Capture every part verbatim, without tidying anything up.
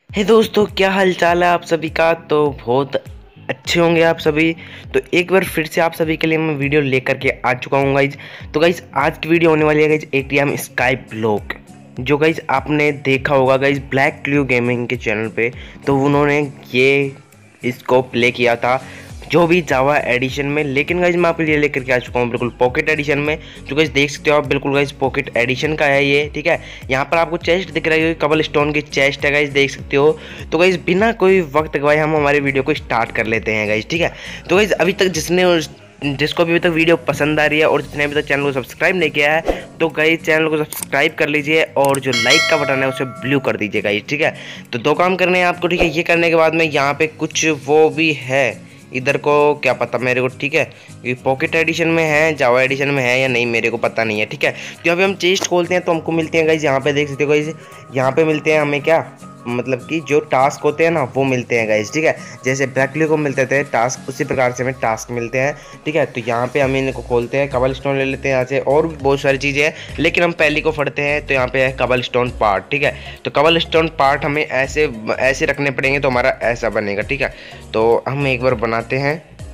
हे दोस्तों, क्या हाल चाल है आप सभी का। तो बहुत अच्छे होंगे आप सभी। तो एक बार फिर से आप सभी के लिए मैं वीडियो लेकर के आ चुका हूँ गाइज। तो गाइज आज की वीडियो होने वाली है गाइज एटीएम स्काई ब्लॉक, जो गाइज आपने देखा होगा गाइज ब्लैक क्लू गेमिंग के चैनल पे। तो उन्होंने ये इसको प्ले किया था जो भी जावा एडिशन में, लेकिन गाइज मैं आपके लिए लेकर के आ चुका हूँ बिल्कुल पॉकेट एडिशन में। जो गाइज देख सकते हो आप, बिल्कुल गाइज पॉकेट एडिशन का है ये, ठीक है। यहाँ पर आपको चेस्ट दिख रही है, कबल स्टोन की चेस्ट है गाइज, देख सकते हो। तो गाइज बिना कोई वक्त गवाए हम हमारे वीडियो को स्टार्ट कर लेते हैं गाइज, ठीक है। तो गाइज अभी तक जिसने जिसको भी अभी तक वीडियो पसंद आ रही है और जिसने अभी तक चैनल को सब्सक्राइब नहीं किया है, तो गाइज चैनल को सब्सक्राइब कर लीजिए और जो लाइक का बटन है उसे ब्लू कर दीजिए गाइज, ठीक है। तो दो काम करने हैं आपको, ठीक है। ये करने के बाद में यहाँ पे कुछ वो भी है, इधर को क्या पता मेरे को, ठीक है। ये पॉकेट एडिशन में है, जावा एडिशन में है या नहीं मेरे को पता नहीं है, ठीक है। तो यहाँ पे हम चेस्ट खोलते हैं तो हमको मिलते हैं गाइज, यहाँ पे देख सकते हो गाइज, यहाँ पे मिलते हैं हमें क्या, मतलब कि जो टास्क होते हैं ना वो मिलते हैं गाइज, ठीक है। जैसे ब्लैकली को मिलते थे टास्क, उसी प्रकार से हमें टास्क मिलते हैं, ठीक है। तो यहाँ पे हम इनको खोलते हैं, कबल स्टोन ले लेते हैं यहाँ से, और भी बहुत सारी चीज़ें हैं, लेकिन हम पहली को फटते हैं। तो यहाँ पे है कबल स्टोन पार्ट, ठीक है। तो कबल स्टोन पार्ट हमें ऐसे ऐसे रखने पड़ेंगे तो हमारा ऐसा बनेगा, ठीक है। तो हम एक बार बनाते हैं,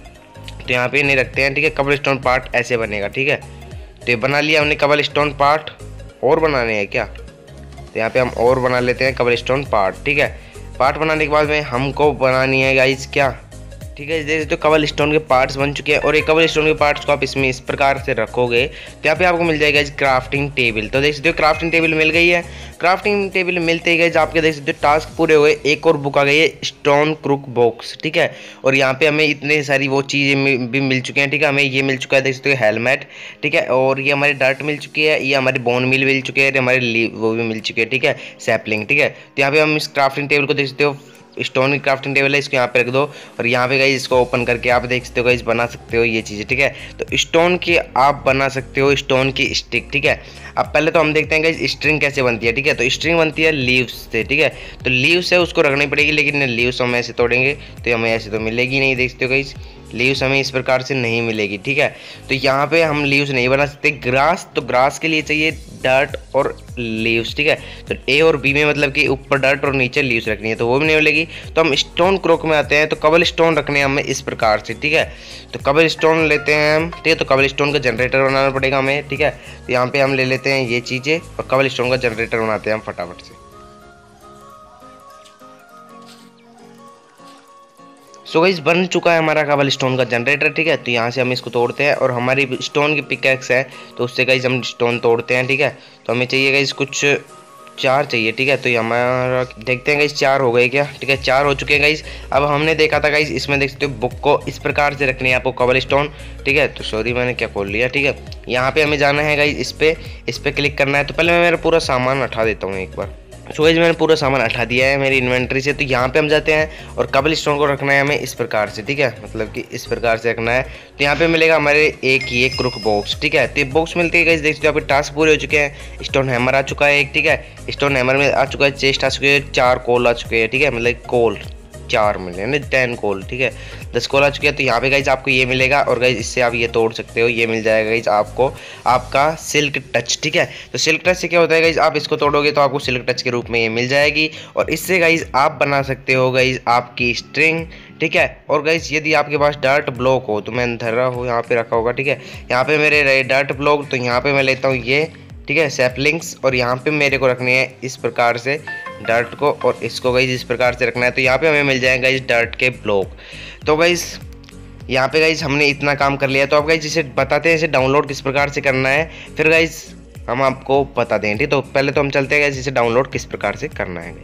तो यहाँ पे नहीं रखते हैं, ठीक है। कबल स्टोन पार्ट ऐसे बनेगा, ठीक है। तो ये बना लिया हमने कबल स्टोन पार्ट। और बनाने हैं क्या, तो यहाँ पे हम और बना लेते हैं कबल स्टोन पार्ट, ठीक है। पार्ट बनाने के बाद में हमको बनानी है गाइस क्या, ठीक है। जैसे तो कबल स्टोन के पार्ट्स बन चुके हैं, और एक कबल स्टोन के पार्ट्स को आप इसमें इस प्रकार से रखोगे तो यहाँ पे आपको मिल जाएगा क्राफ्टिंग टेबल। तो देख सकते हो क्राफ्टिंग टेबल मिल गई है। क्राफ्टिंग टेबल मिलते ही गए आपके देख सकते हो टास्क पूरे हुए। एक और बुक आ गई है स्टोन क्रूक बॉक्स, ठीक है। और यहाँ पे हमें इतने सारी वो चीज़ें भी मिल चुके हैं, ठीक है। हमें ये मिल चुका है, देख सकते हो हेलमेट, ठीक है। और ये हमारी डर्ट मिल चुकी है, ये हमारी बोन मिल मिल चुके हैं, हमारे वो भी मिल चुके हैं, ठीक है, सैपलिंग, ठीक है। तो यहाँ पे हम इस क्राफ्टिंग टेबल को देख सकते हो, स्टोन की क्राफ्टिंग टेबल है, इसको यहाँ पे रख दो। और यहाँ पे गाइस इसको ओपन करके आप देख सकते हो गाइस बना सकते हो ये चीज़ें, ठीक है। तो स्टोन की आप बना सकते हो स्टोन की स्टिक, ठीक है। अब पहले तो हम देखते हैं गाइस स्ट्रिंग कैसे बनती है, ठीक है। तो स्ट्रिंग बनती है लीव्स से, ठीक है। तो लीव्स है उसको रखनी पड़ेगी, लेकिन लीव्स हम ऐसे तोड़ेंगे तो हमें ऐसे तो मिलेगी नहीं, देख सकते हो गाइस लीव्स हमें इस प्रकार से नहीं मिलेगी, ठीक है। तो यहाँ पे हम लीव्स नहीं बना सकते। ग्रास, तो ग्रास के लिए चाहिए डर्ट और लीव्स, ठीक है। तो ए और बी में मतलब कि ऊपर डर्ट और नीचे लीव्स रखनी है, तो वो भी नहीं मिलेगी। तो हम स्टोन क्रोक में आते हैं, तो कबल स्टोन रखने हैं हमें इस प्रकार से, ठीक है। तो कबल स्टोन लेते हैं हम, ठीक है। तो कबल स्टोन का जनरेटर बनाना पड़ेगा हमें, ठीक है। तो यहाँ पे हम ले लेते हैं ये चीज़ें और कबल स्टोन का जनरेटर बनाते हैं हम फटाफट से। सो गाइस बन चुका है हमारा कबल स्टोन का जनरेटर, ठीक है। तो यहाँ से हम इसको तोड़ते हैं, और हमारी स्टोन की पिकैक्स है तो उससे गाइस हम स्टोन तोड़ते हैं, ठीक है। तो हमें चाहिए गाइस कुछ चार चाहिए, ठीक है। तो ये हमारा देखते हैं गाइस चार हो गए क्या, ठीक है, चार हो चुके हैं गाइस। अब हमने देखा था गाइस इसमें देख सकते हो बुक को इस प्रकार से रखनी है आपको कबल स्टोन, ठीक है। तो सॉरी मैंने क्या खोल लिया, ठीक है। यहाँ पे हमें जाना है गाइस, इस पे इस पे क्लिक करना है। तो पहले मैं मेरा पूरा सामान हटा देता हूँ एक बार। सो गाइस मैंने पूरा सामान हटा दिया है मेरी इन्वेंट्री से। तो यहाँ पे हम जाते हैं और कबल स्टोन को रखना है हमें इस प्रकार से, ठीक है, मतलब कि इस प्रकार से रखना है। तो यहाँ पे मिलेगा हमारे एक ये क्रुक बॉक्स, ठीक है। तो ये बॉक्स मिलती है गाइस, देख सकते हो यहाँ पे टास्क पूरे हो चुके हैं। स्टोन हैमर आ चुका है एक, ठीक है। स्टोन हैमर में आ चुका है, चेस्ट आ चुके हैं, चार कोल आ चुके हैं, ठीक है, मतलब कोल चार मिले यानी टेन कोल, ठीक है, दस कोल आ चुके हैं। तो यहाँ पे गाइज आपको ये मिलेगा, और गाइज इससे आप ये तोड़ सकते हो, ये मिल जाएगा गाइज आपको आपका सिल्क टच, ठीक है। तो सिल्क टच से क्या होता है गाइज, आप इसको तोड़ोगे तो आपको सिल्क टच के रूप में ये मिल जाएगी, और इससे गाइज आप बना सकते हो गाइज आपकी स्ट्रिंग, ठीक है। और गाइज यदि आपके पास डर्ट ब्लॉक हो, तो मैं धर रहा हूँ यहाँ पे रखा होगा, ठीक है। यहाँ पे मेरे रहे डर्ट ब्लॉक, तो यहाँ पे मैं लेता हूँ ये, ठीक है, सैपलिंग्स, और यहाँ पे मेरे को रखने हैं इस प्रकार से डर्ट को, और इसको गाइज इस प्रकार से रखना है। तो यहाँ पे हमें मिल जाएगा गाइज डर्ट के ब्लॉक। तो गाइज यहाँ पे गाइज हमने इतना काम कर लिया। तो अब गाइज इसे बताते हैं इसे डाउनलोड किस प्रकार से करना है, फिर गाइज हम आपको बता दें, ठीक। तो पहले तो हम चलते हैं गाइज इसे डाउनलोड किस प्रकार से करना है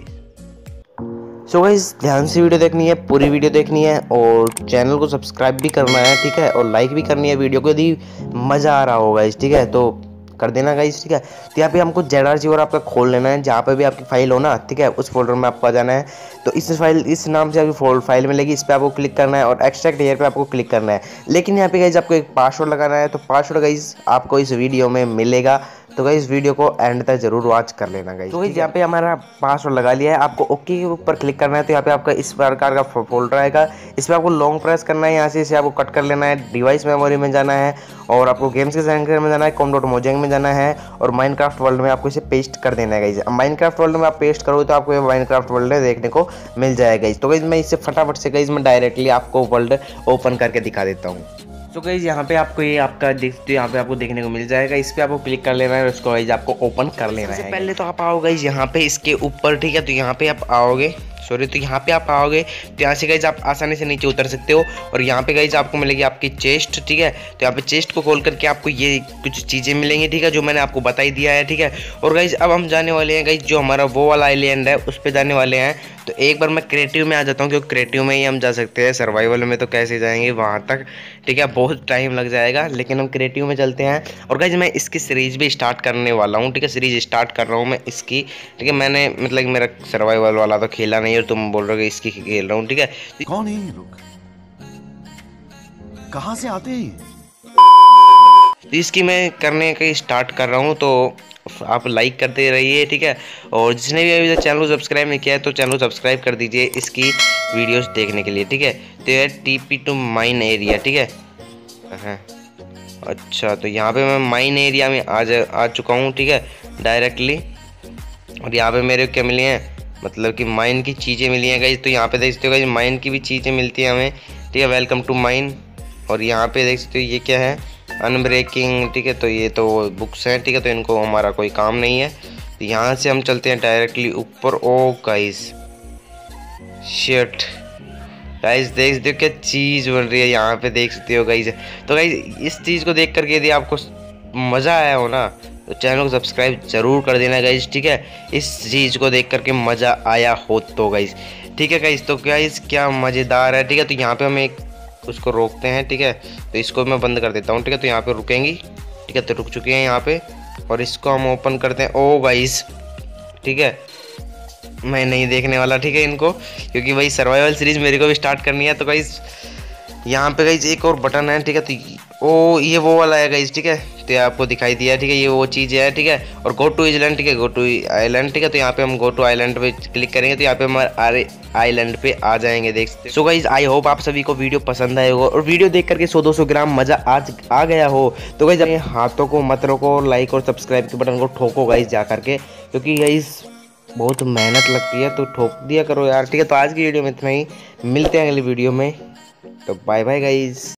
गाइज। सो गाइज ध्यान से वीडियो देखनी है, पूरी वीडियो देखनी है, और चैनल को सब्सक्राइब भी करना है, ठीक है, और लाइक भी करनी है वीडियो को यदि मज़ा आ रहा होगा गाइज, ठीक है, तो कर देना गाइस, ठीक है। तो यहाँ पे हमको जेड आर जी और आपका खोल लेना है, जहाँ पे भी आपकी फाइल हो ना, ठीक है, उस फोल्डर में आपको आ जाना है। तो इस फाइल इस नाम से आपकी फोल्ड फाइल मिलेगी, इस पर आपको क्लिक करना है, और एक्सट्रैक्ट हेयर पे आपको क्लिक करना है। लेकिन यहाँ पे गाइस आपको एक पासवर्ड लगाना है। तो पासवर्ड गाइस आपको इस वीडियो में मिलेगा, तो गाइस वीडियो को एंड तक जरूर वॉच कर लेना गाइस। तो गाइस यहाँ पे हमारा पासवर्ड लगा लिया है, आपको ओके के ऊपर क्लिक करना है। तो यहाँ पे आपका इस प्रकार का फोल्डर आएगा, इस पर आपको लॉन्ग प्रेस करना है, यहाँ से इसे आपको कट कर लेना है, डिवाइस मेमोरी में जाना है, और आपको गेम्स के सेंटर में जाना है, कॉम डॉट मोजेंग में जाना है और माइनक्राफ्ट वर्ल्ड में आपको इसे पेस्ट कर देना है गाइज। अब माइनक्राफ्ट वर्ल्ड में आप पेस्ट करोगे तो आपको ये माइनक्राफ्ट वर्ल्ड देखने को मिल जाएगा गाइज। तो गाइज मैं इसे फटाफट से गाइज मैं डायरेक्टली आपको वर्ल्ड ओपन करके दिखा देता हूँ। तो गाइज यहाँ पे आपको ये आपका देखते यहाँ पे आपको देखने को मिल जाएगा, इस पे आपको क्लिक कर लेना है और इसको गाइज आपको ओपन कर लेना है। पहले तो आप आओगे गाइज यहाँ पे इसके ऊपर, ठीक है, तो यहाँ पे आप आओगे सॉरी तो यहाँ पे आप आओगे तो यहाँ से गाइज आप आसानी से नीचे उतर सकते हो और यहाँ पे गाइज आपको मिलेगी आपकी चेस्ट, ठीक है। तो यहाँ पे चेस्ट को खोल करके आपको ये कुछ चीज़ें मिलेंगी, ठीक है, जो मैंने आपको बताई दिया है, ठीक है। और गाइज अब हम जाने वाले हैं गाइज जो हमारा वो वाला आइलैंड है उस पर जाने वाले हैं। तो एक बार मैं क्रिएटिव में आ जाता हूँ क्योंकि क्रिएटिव में ही हम जा सकते हैं, सर्वाइवल में तो कैसे जाएंगे वहाँ तक, ठीक है, बहुत टाइम लग जाएगा, लेकिन हम क्रिएटिव में चलते हैं। और गाइज मैं इसकी सीरीज भी स्टार्ट करने वाला हूँ, ठीक है, सीरीज स्टार्ट कर रहा हूँ मैं इसकी, ठीक है। मैंने मतलब मेरा सर्वाइवल वाला तो खेला नहीं और तुम बोल रहे हो इसकी खेल रहा हूँ, ठीक है। कौन है ये लोग, कहाँ से आते हैं? तो इसकी मैं करने का स्टार्ट कर रहा हूँ, तो आप लाइक करते रहिए, ठीक है। और जिसने भी अभी तक चैनल को सब्सक्राइब नहीं किया है तो चैनल को सब्सक्राइब कर दीजिए इसकी वीडियोस देखने के लिए, ठीक है। तो ये टीपी टू माइन एरिया, ठीक है। हाँ अच्छा, तो यहाँ पे मैं माइन एरिया में आ जा आ चुका हूँ, ठीक है, डायरेक्टली। और यहाँ पे मेरे क्या मिली हैं, मतलब कि माइन की चीज़ें मिली हैं गाइस। तो यहाँ पे देख सकते हो गाइस माइन की भी चीज़ें मिलती हैं हमें, ठीक है। Welcome to mine. और यहाँ पे देख सकते हो ये क्या है, अनब्रेकिंग, ठीक है। तो ये तो बुक्स हैं, ठीक है, तो इनको हमारा कोई काम नहीं है। तो यहाँ से हम चलते हैं डायरेक्टली ऊपर। ओ गाइस शिट गाइस देख सकते हो क्या चीज़ बन रही है यहाँ पे, देख सकते हो गाइस। तो गाइस इस चीज़ को देख करके यदि आपको मज़ा आया हो ना तो चैनल को सब्सक्राइब जरूर कर देना गाइस, ठीक है। इस चीज़ को देख करके मज़ा आया हो तो गाइस, ठीक है गाइस। तो गाइस क्या मज़ेदार है, ठीक है। तो यहाँ पे हम एक उसको रोकते हैं, ठीक है। तो इसको मैं बंद कर देता हूँ, ठीक है। तो यहाँ पे रुकेंगी, ठीक है, तो रुक चुके हैं यहाँ पे। और इसको हम ओपन करते हैं। ओ गाइस ठीक है, मैं नहीं देखने वाला, ठीक है, इनको, क्योंकि भाई सर्वाइवल सीरीज मेरे को भी स्टार्ट करनी है। तो गाइस यहाँ पे गाइस एक और बटन है, ठीक है। तो ओ ये वो वाला है गाइस, ठीक है। तो आपको दिखाई दिया, ठीक है, ये वो चीज़ है, ठीक है। और गो टू आइलैंड, ठीक है, गो टू आइलैंड, ठीक है। तो यहाँ पे हम गो टू आइलैंड पे क्लिक करेंगे तो यहाँ पे हमारे आइलैंड पे आ जाएंगे, देख सकते। सो गाइस आई होप आप सभी को वीडियो पसंद आए होगा और वीडियो देख करके सौ दो सौ ग्राम मजा आज आ गया हो। तो गाइस अपने हाथों को मत रोको, लाइक और सब्सक्राइब के बटन को ठोको गाइस जा करके, क्योंकि गाइस बहुत मेहनत लगती है, तो ठोक दिया करो यार, ठीक है। तो आज की वीडियो में इतना ही, मिलते हैं अगली वीडियो में, तो बाय बाय गाइस।